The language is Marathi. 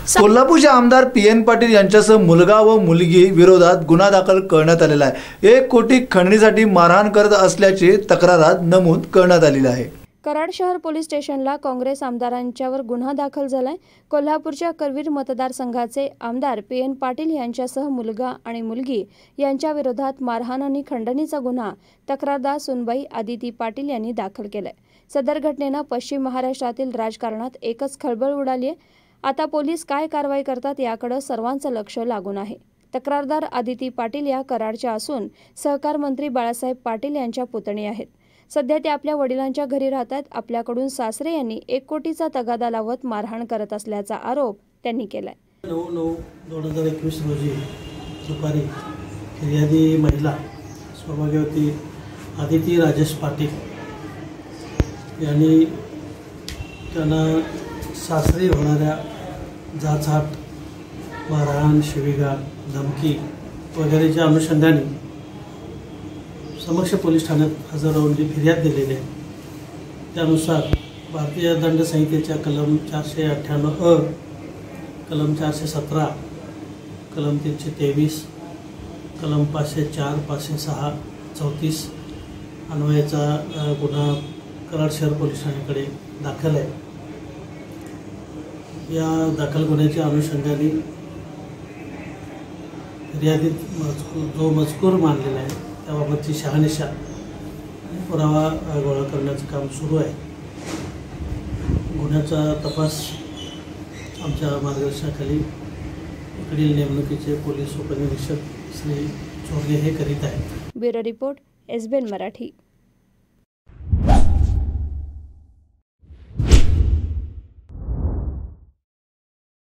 कोल्हापूरचे आमदार PN पाटील यांच्यासह मुलगा व मुलगी विरोधात गुन्हा दाखल करण्यात आलेला आहे। 1 कोटी खंडणीसाठी मारहाण करत असल्याचे तक्रारात नमूद करण्यात आलेले आहे। कराड शहर पोलीस स्टेशनला काँग्रेस आमदारांच्यावर गुन्हा दाखल झालाय। कोल्हापूरच्या करवीर मतदारसंघाचे आमदार PN पाटील यांच्यासह मुलगा आणि मुलगी यांच्या विरोधात मारहाण आणि खंडणीचा गुन्हा तक्रारदार सुनबाई आदिती पाटील यांनी दाखल केलाय। सदर घटनेनं पश्चिम महाराष्ट्रातील राजकारणात एकच खळबळ उडाली आहे। आता पोलीस काय कारवाई करतात याकडे सर्वांचं लक्ष लागून आहे। तक्रारदार आदिती पाटील या कराडच्या असून सहकार मंत्री बाळासाहेब पाटील यांच्या पुतणी आहेत। सध्या ते आपल्या वडिलांच्या घरी राहतात। आपल्याकडून सासरे यांनी 1 कोटीचा तगादा लावत मारहाण करत असल्याचा आरोप त्यांनी केलाय। 9/9/2021 रोजी दुपारी फिर्यादी महिला सौभाग्यवती आदिती राजेश पाटील यांनी त्यांना सासरी होणाऱ्या जाचाट, मारहाण, शिवीगाळ, धमकी वगैरेच्या अनुषंगाने समक्ष पोलीस ठाण्यात हजर राहून जी फिर्याद दिलेली आहे त्यानुसार भारतीय दंड संहितेच्या कलम 498 कलम 417, कलम 323, कलम 504, 506, 34 अन्वयाचा गुन्हा कराड शहर पोलीस ठाण्याकडे दाखल आहे। या दाखल गुन्ह्याच्या अनुषंगाने फिर्यादीत जो मजकूर मांडलेला आहे त्याबाबतची शहानिशा पुरावा गोळा करण्याचं काम सुरू आहे। गुन्ह्याचा तपास आमच्या मार्गदर्शनाखाली इकडील नेमणुकीचे पोलीस उपनिरीक्षक श्री चोरगे हे करीत आहेत। Bureau report SBN Marathi.